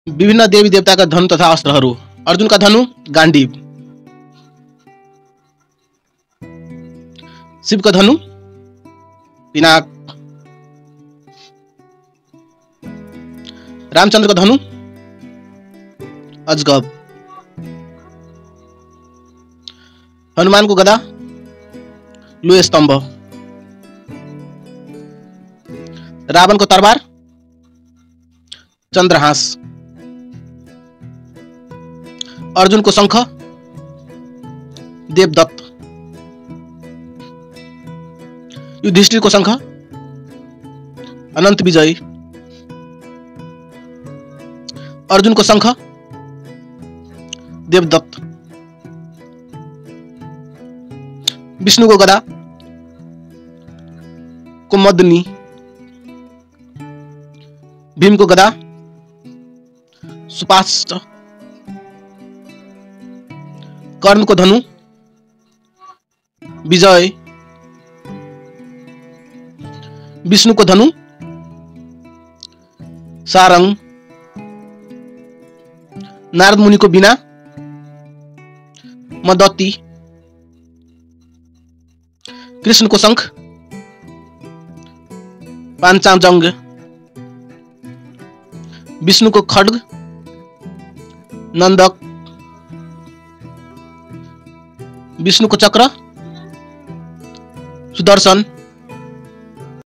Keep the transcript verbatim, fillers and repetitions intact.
विभिन्न देवी देवताका धनु तथा अस्त्रहरू। अर्जुनका धनु गाण्डीव, शिवको धनु पिनाक, रामचन्द्रको धनु अजगब, हनुमानको गदा लोहे स्तम्भ, रावणको तरबार चन्द्रहास, अर्जुनको शंख देवदत्त, युधिष्ठिरको शंख अनंत विजय, अर्जुनको शंख देवदत्त, विष्णुको गदा कुमदनी, भीमको गदा सुपाष्ट, कर्णको धनु विजय, विष्णुको धनु सारंग, नारद मुनिको बिना मदती, कृष्णको शंख पांचाजंग, विष्णुको खड्ग नंदक, विष्णुको चक्र सुदर्शन,